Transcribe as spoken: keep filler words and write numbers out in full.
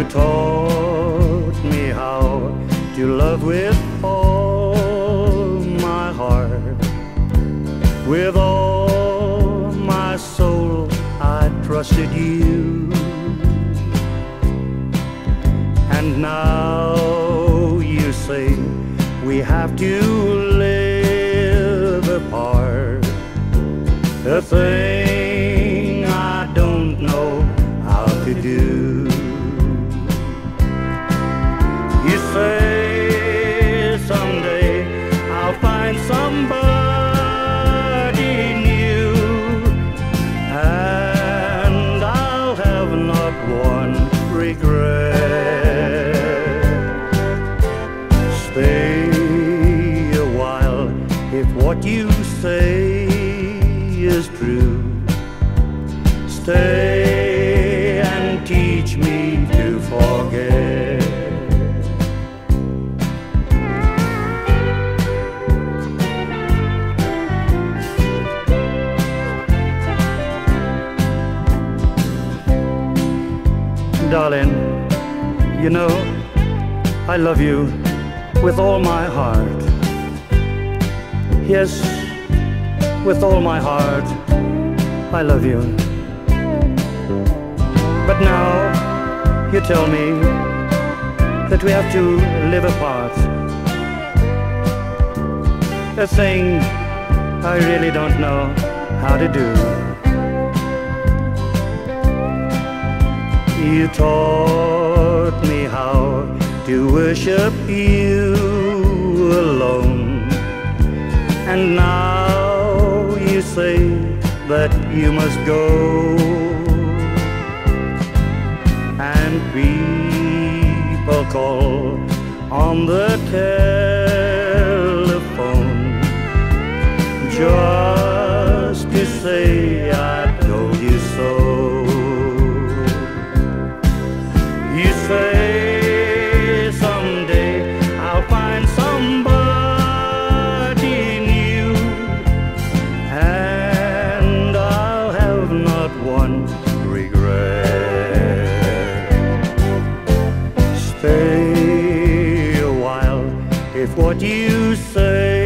taught me how to love with all my heart. With all my soul I trusted you. And now you say we have to live apart. A thing I don't know how to do. You say someday I'll find somebody new, and I'll have not one regret. Stay a while if what you say is true. Stay and teach me to forget. Darling, you know, I love you with all my heart. Yes, with all my heart, I love you. But now you tell me that we have to live apart. A thing I really don't know how to do. You taught me how to worship you alone, and now you say that you must go, and people call on the telephone just to say I told you so. You say someday I'll find somebody new, and I'll have not one regret. Stay a while if what you say